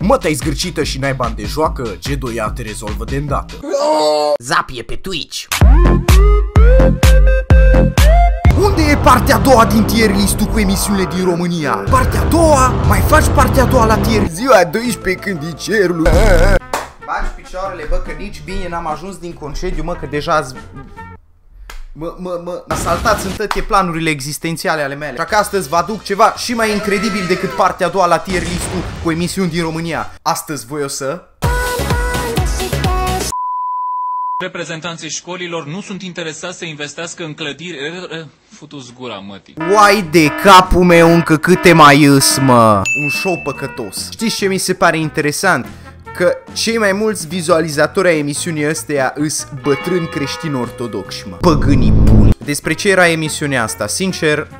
Mă, te-ai zgârcită și n-ai bani de joacă? G2A te rezolvă de îndată. Zapie pe Twitch. Unde e partea a doua din tier list-ul cu emisiunile din România? Partea a doua? Mai faci partea a doua la tier? Ziua 12 când e cerul. Bagi picioarele, bă, că nici bine n-am ajuns din concediu, mă, că deja mă asaltați în toate planurile existențiale ale mele. Așa că astăzi vă aduc ceva și mai incredibil decât partea a doua la tier list-ul cu emisiuni din România. Astăzi voi o să... Reprezentanții școlilor nu sunt interesați să investească în clădiri... Futu-ți gura, mătii. Uai de capul meu, încă câte mai îs, mă. Un show păcătos. Știți ce mi se pare interesant? Că cei mai mulți vizualizatori ai emisiunii astea îs bătrâni creștini ortodoxi, mă. Păgânii buni. Despre ce era emisiunea asta? Sincer...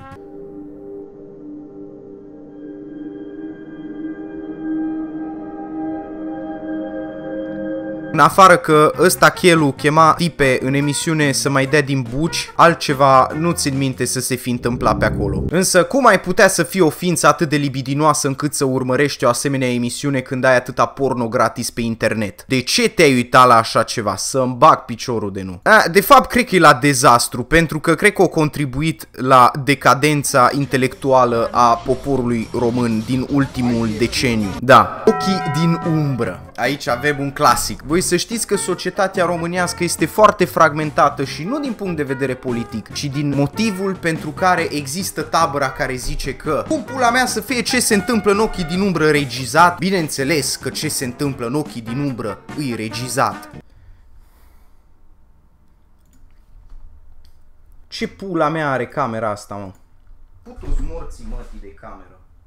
În afară că ăsta Chelu chema tipe în emisiune să mai dea din buci, altceva nu țin minte să se fi întâmplat pe acolo. Însă cum ai putea să fii o ființă atât de libidinoasă încât să urmărești o asemenea emisiune când ai atâta porno gratis pe internet? De ce te-ai uitat la așa ceva? Să-mi bag piciorul de nu. De fapt, cred că e la dezastru, pentru că cred că a contribuit la decadența intelectuală a poporului român din ultimul deceniu. Da, ochii din umbră. Aici avem un clasic. Voi să știți că societatea românească este foarte fragmentată și nu din punct de vedere politic, ci din motivul pentru care există tabăra care zice că cum pula mea să fie ce se întâmplă în ochii din umbră regizat? Bineînțeles că ce se întâmplă în ochii din umbră îi regizat. Ce pula mea are camera asta, mă? Putu-ți morții mătii de cameră.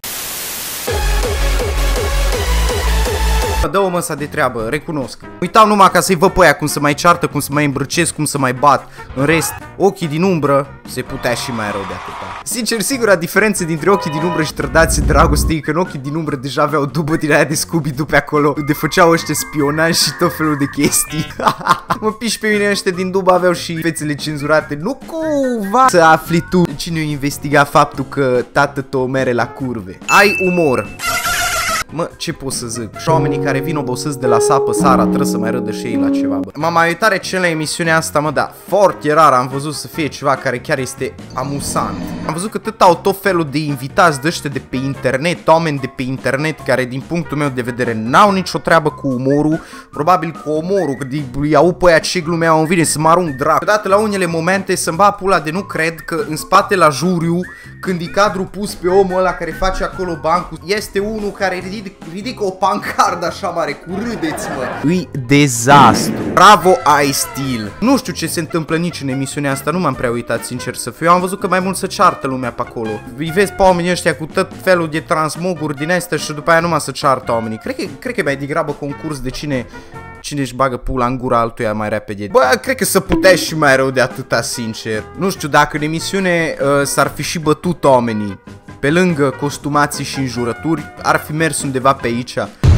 Dă-o măsa de treabă, recunosc. Uitam numai ca să-i văd pe aia cum să mai ceartă, cum să mai îmbrăcesc, cum să mai bat. În rest, ochii din umbră se putea și mai rău de atâta. Sincer, singura diferență dintre ochii din umbră și trădații dragostei e că în ochii din umbră deja aveau dubă din aia de Scooby-Doo pe acolo, unde făceau ăștia spionaj și tot felul de chestii. Mă piși pe mine, ăștia din dubă aveau și fețele cenzurate. Nu cumva să afli tu cine o investiga faptul că tată tău mere la curve. Ai umor. Mă, ce pot să zic? Și oamenii care vin obosiți de la sapă seara trebuie să mai râdă și ei la ceva, bă. M-am mai uitat recent la emisiunea asta, mă, dar foarte rar am văzut să fie ceva care chiar este amuzant. Am văzut că tot felul de invitați de ăștia de pe internet, oameni de pe internet care din punctul meu de vedere n-au nicio treabă cu umorul, probabil cu umorul, că îi au pe aia ce glumeau în vine să mă arunc dracu. Odată la unele momente să-mi ba pula de nu cred că în spate la juriu, când e cadrul pus pe omul ăla care face acolo bancul, este unul care ridică o pancardă așa mare, cu râdeți, mă. Îi dezastru. Bravo, ai stil. Nu știu ce se întâmplă nici în emisiunea asta, nu m-am prea uitat, sincer să fiu. Eu am văzut că mai mult să ceartă lumea pe acolo. Îi vezi pe oamenii ăștia cu tot felul de transmoguri din astea și după aia numai să ceartă oamenii. Cred că mai degrabă concurs de cine își bagă pula în gura altuia mai repede. Bă, cred că să putea și mai rău de atâta, sincer. Nu știu, dacă în emisiune s-ar fi și bătut oamenii, pe lângă costumații și înjurături, ar fi mers undeva pe aici.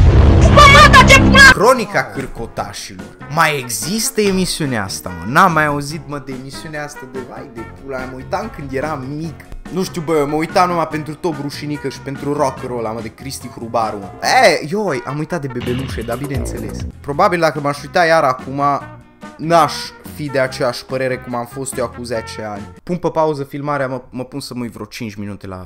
Cronica Cârcotașilor. Mai există emisiunea asta, mă? N-am mai auzit, mă, de emisiunea asta de vai de pula. Mă uitam când eram mic. Nu știu, bă, mă uitam numai pentru Top Rușinică și pentru rockerul ăla, mă, de Cristi Hrubaru, mă. Ioi, am uitat de Bebelușe, dar bineînțeles. Probabil dacă m-aș uita iar acum, n-aș fi de aceeași părere cum am fost eu acum 10 ani. Pun pe pauză filmarea, mă pun să mă uit vreo 5 minute la...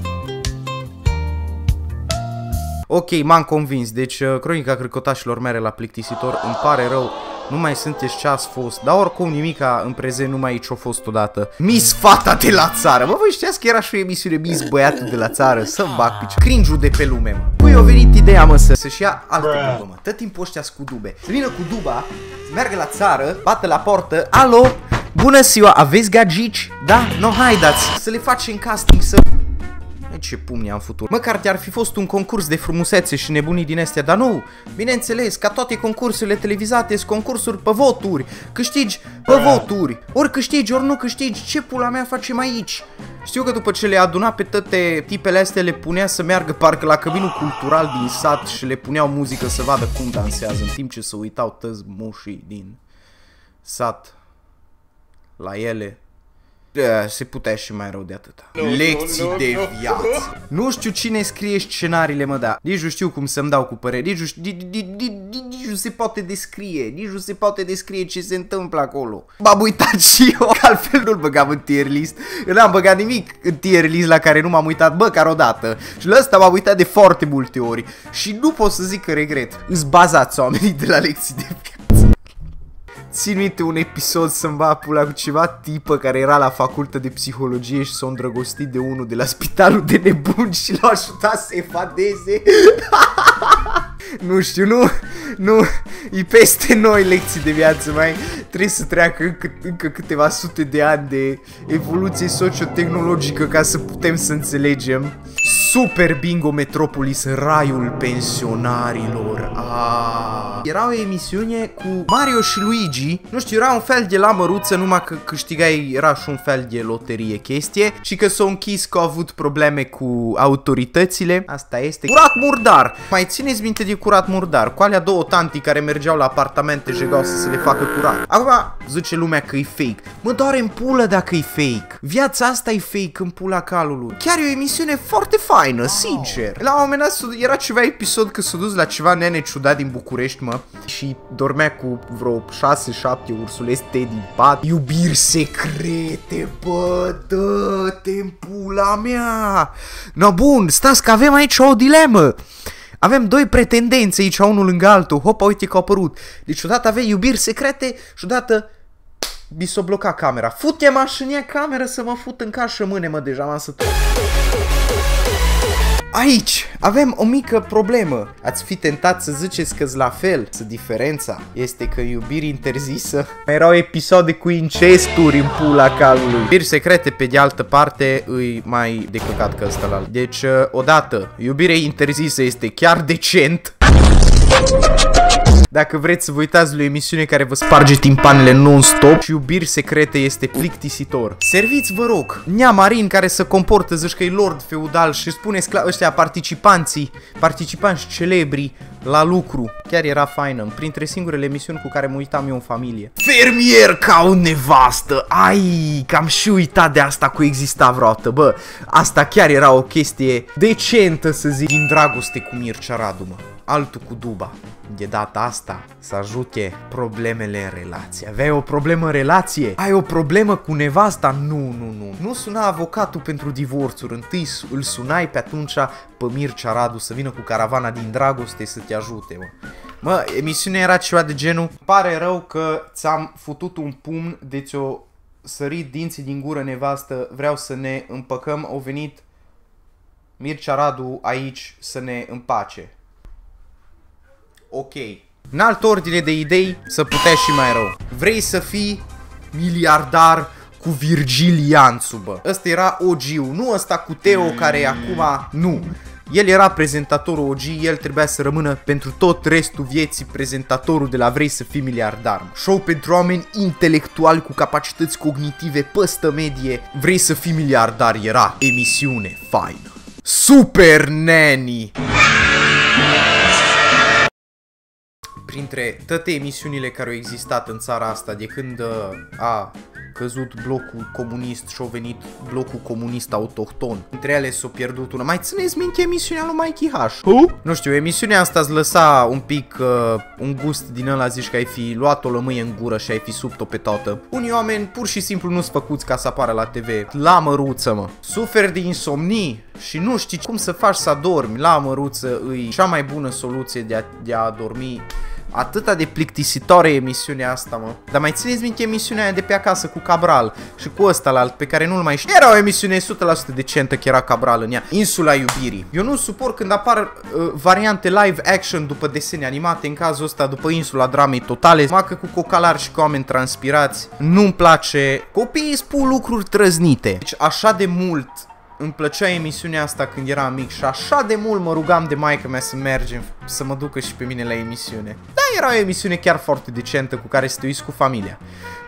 Ok, m-am convins, deci Cronica Cârcotașilor mere la plictisitor, îmi pare rău, nu mai sunteți ce ați fost, dar oricum nimica în prezent nu mai aici a fost odată. Miss Fata de la țară, mă, voi știați că era și o emisiune Miss Băiatul de la țară, să-mi bag picior. Cringe-ul de pe lume, mă. Cui a venit ideea, mă, să-și ia altă dubă, mă, tot timpul ăștia cu dube. Să vină cu duba, să meargă la țară, bată la portă, alo, bună ziua, aveți gagici? Da? No, haidați, să le facem casting, să... Ce pumni am făcut. Măcar te-ar fi fost un concurs de frumusețe și nebunii din astea, dar nu. Bineînțeles, ca toate concursurile televizate, sunt concursuri pe voturi. Câștigi pe voturi. Ori câștigi, ori nu câștigi. Ce pula mea facem aici? Știu că după ce le aduna pe toate tipele astea, le punea să meargă parcă la căminul cultural din sat și le puneau muzică să vadă cum dansează, în timp ce se uitau toți moșii din sat la ele. Se putea și mai rău de atâta. Lecții de viață. Nu știu cine scrie scenariile, mă, da. Nici nu știu cum să-mi dau cu păreri. Nici nu se poate descrie. Nici nu se poate descrie ce se întâmplă acolo. M-am uitat și eu, că altfel nu-l băgam în tier list. N-am băgat nimic în tier list la care nu m-am uitat măcar o dată. Și la ăsta m-am uitat de foarte multe ori. Și nu pot să zic că regret. Îți bazați oamenii de la lecții de viață. Țin minte un episod să-mi va pula cu ceva tipă care era la facultă de psihologie și s-a îndrăgostit de unul de la spitalul de nebuni și l-a ajutat să evadeze. Nu știu, nu, e peste noi lecții de viață, mai trebuie să treacă încă câteva sute de ani de evoluție sociotehnologică ca să putem să înțelegem. Super Bingo Metropolis, raiul pensionarilor. Era o emisiune cu Mario și Luigi. Nu știu, era un fel de la măruță, numai că câștigai, era și un fel de loterie chestie. Și că s-au închis că au avut probleme cu autoritățile. Asta este. Curat murdar. Mai țineți minte de curat murdar? Cu alea două tanti care mergeau la apartamente, jegau să se le facă curat. Acum zice lumea că e fake. Mă doare în pulă dacă e fake. Viața asta e fake în pula calului. Chiar e o emisiune foarte faină, sincer. La un moment dat era ceva episod că s-a dus la ceva nene ciudat din București, mă, și dormea cu vreo 6-7 ursuleți din pat. Iubiri secrete, bă, dă-te în pula mea. No, bun, stați că avem aici o dilemă. Avem doi pretendenți aici, unul lângă altul. Hopa, uite că au apărut. Deci odată aveai iubiri secrete și odată mi s-o bloca camera. Fute-mă în ea cameră să mă fut în cașă mâine, mă, deja m-am săturat. Aici avem o mică problemă. Ați fi tentat să ziceți că-s la fel. Să diferența este că iubiri interzisă. Mai erau episoade cu incesturi în pula calului. Iubiri secrete, pe de altă parte, îi mai de căcat că ăsta la. Deci, odată, iubire interzisă este chiar decent. Dacă vreți să vă uitați la o emisiune care vă sparge timpanele non-stop, și iubiri secrete este plictisitor. Serviți, vă rog, neamarin care se comportă, zici că e lord feudal și spuneți ăștia participanți celebri la lucru. Chiar era faină, printre singurele emisiuni cu care mă uitam eu în familie. Fermier ca o nevastă. Ai, cam și uitat de asta cu exista vreodată, bă. Asta chiar era o chestie decentă, să zic, din dragoste cu Mircea Radu, mă. Altul cu Duba. De data asta să ajute problemele în relație. Aveai o problemă în relație? Ai o problemă cu nevasta? Nu. Nu suna avocatul pentru divorțuri. Întâi îl sunai pe atunci pe Mircea Radu să vină cu caravana din dragoste să te ajute, mă. Mă, emisiunea era ceva de genul: pare rău că ți-am futut un pumn de ți-o sărit dinții din gură, nevastă, vreau să ne împăcăm, au venit Mircea Radu aici să ne împace. Ok. În altă ordine de idei, să putea și mai rău. Vrei să fii miliardar cu Virgil Ianțu, bă. Ăsta era OG-ul, nu ăsta cu Teo care acum, nu. El era prezentatorul OG, el trebuia să rămână pentru tot restul vieții prezentatorul de la Vrei să fii miliardar. Show pentru oameni intelectuali cu capacități cognitive păstă medie. Vrei să fii miliardar era emisiune faină. Super Nanny. Printre toate emisiunile care au existat în țara asta de când a căzut blocul comunist și a venit blocul comunist autohton, între ele s-a pierdut una. Mai țineți minte emisiunea lui Mikey H? Nu știu, emisiunea asta îți lăsa un pic un gust din ăla, zici că ai fi luat o lămâie în gură și ai fi subt-o pe toată. Unii oameni pur și simplu nu-s făcuți ca să apară la TV. La măruță, mă. Suferi de insomnii și nu știi cum să faci să adormi. La măruță îi cea mai bună soluție de a dormi. Atâta de plictisitoare emisiunea asta, mă. Dar mai țineți minte emisiunea aia de pe acasă cu Cabral și cu ăsta la alt pe care nu-l mai știu. Era o emisiune 100% decentă, că era Cabral în ea. Insula Iubirii. Eu nu suport când apar variante live action după desene animate, în cazul ăsta după Insula Dramei Totale, macă cu cocalari și cu oameni transpirați. Nu-mi place. Copiii spun lucruri trăznite. Deci așa de mult îmi plăcea emisiunea asta când eram mic și așa de mult mă rugam de maică mea să mergem, să mă ducă și pe mine la emisiune. Da, era o emisiune chiar foarte decentă cu care să te uiți cu familia.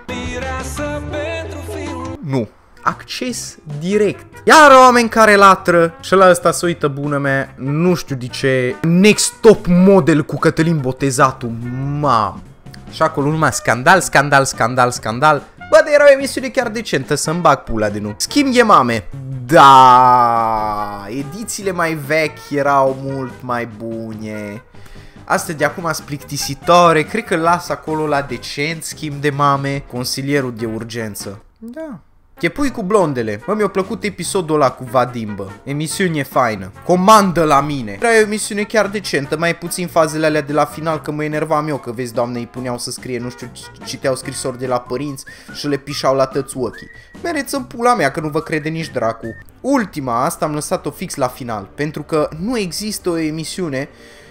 Nu. Acces direct. Iar oameni care latră și la ăsta se uită, bună mea, nu știu de ce. Next Top Model cu Cătălin Botezatul. Mam. Și acolo numai scandal. Bă, era o emisiune chiar decentă, să-mi bag pula de nu. Schimb de mame. Da, edițiile mai vechi erau mult mai bune. Astea de acum sunt plictisitoare. Cred că las acolo la decent. Schimb de mame. Consilierul de urgență. Da. Chepui cu blondele. Mă, mi-a plăcut episodul ăla cu Vadim, bă. Emisiune faină. Comandă la mine. Era o emisiune chiar decentă. Mai puțin fazele alea de la final, că mă enervam eu. Că vezi, doamne, îi puneau să scrie, nu știu, citeau scrisori de la părinți și le pișau la tăți ochii. Mereți-mi pula mea, că nu vă crede nici dracu. Ultima, asta am lăsat-o fix la final. Pentru că nu există o emisiune...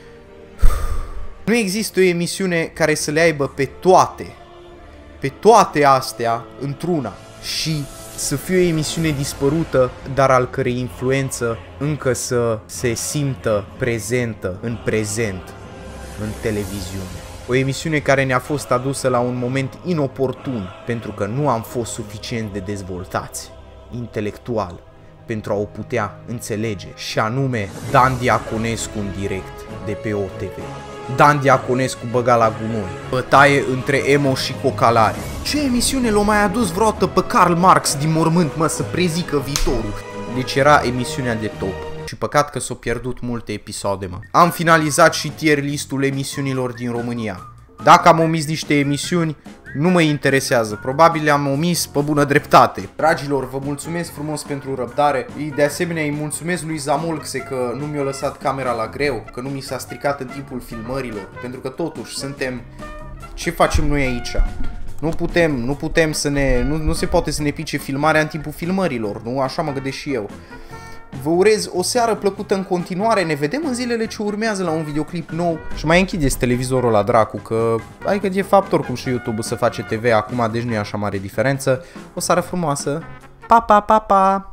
Nu există o emisiune care să le aibă pe toate astea într-una și să fie o emisiune dispărută, dar al cărei influență încă să se simtă prezentă în prezent, în televiziune. O emisiune care ne-a fost adusă la un moment inoportun, pentru că nu am fost suficient de dezvoltați intelectual pentru a o putea înțelege, și anume Dan Diaconescu în direct de pe OTV. Dan Diaconescu băga la gunoi. Bătaie între emo și cocalare. Ce emisiune l-a mai adus vreodată pe Karl Marx din mormânt, mă, să prezică viitorul? Deci era emisiunea de top. Și păcat că s-au pierdut multe episoade, mă. Am finalizat și tier listul emisiunilor din România. Dacă am omis niște emisiuni, nu mă interesează. Probabil le-am omis pe bună dreptate. Dragilor, vă mulțumesc frumos pentru răbdare. De asemenea, îi mulțumesc lui Zamolxe că nu mi-a lăsat camera la greu, că nu mi s-a stricat în timpul filmărilor. Pentru că totuși suntem... Ce facem noi aici? Nu putem să ne... Nu se poate să ne pice filmarea în timpul filmărilor, nu? Așa mă gândesc și eu. Vă urez o seară plăcută în continuare. Ne vedem în zilele ce urmează la un videoclip nou. Și mai închideți televizorul la dracu, că adică de fapt oricum și YouTube să face TV acum, deci nu e așa mare diferență. O seară frumoasă. Pa, pa, pa, pa!